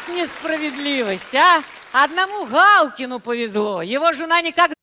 несправедливость, а? Одному Галкину повезло. Его жена никогда